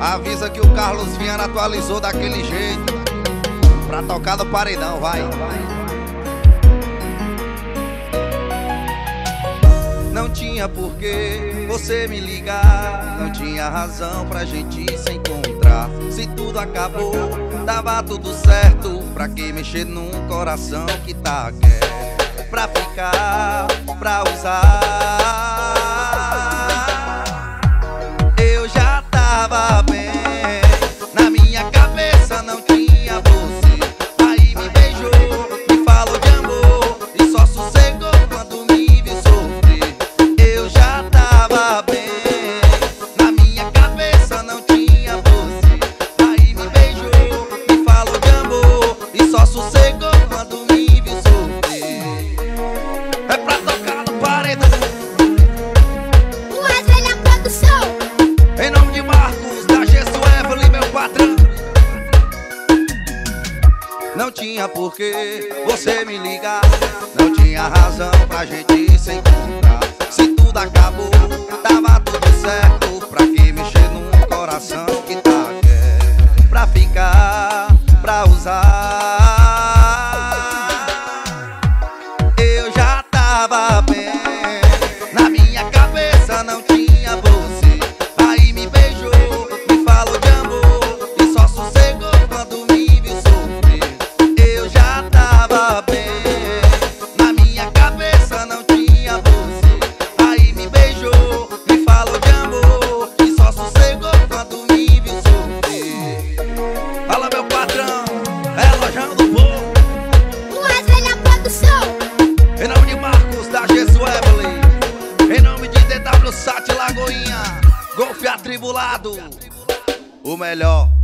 Avisa que o Carlos Viana atualizou daquele jeito pra tocar no paredão, vai. Não tinha porquê você me ligar, não tinha razão pra gente se encontrar. Se tudo acabou, tava tudo certo. Pra que mexer num coração que tá quieto? Pra ficar, pra usar. Eu já tava bem, na minha cabeça não tinha você. Aí me beijou, me falou de amor e só sossegou quando me viu sofrer. Eu já tava bem, na minha cabeça não tinha você. Aí me beijou, me falou de amor e só sossegou quando me viu sofrer. É pra tocar no paredão. Mais velha produção. Em nome de Marcos, da Gesso Evelyn, meu patrão. Não tinha porquê você me ligar, não tinha razão pra gente se encontrar. Se tudo acabou, tava tudo certo. Pra que mexer num coração que tá quieto? Pra ficar, pra usar. Eu já tava bem, na minha cabeça não tinha você. Aí me beijou, me falou de amor e só sossegou quando me viu sofrer. Eu já tava bem, na minha cabeça não tinha você. Aí me beijou, me falou de amor e só sossegou quando me viu sofrer. Fala, meu patrão, é Lojão do Povo. Mais velha produção. Em nome de Marcos, da Gesso Evelyn. Em nome de DW Sat Lagoinha, Golfe Atribulado, o melhor.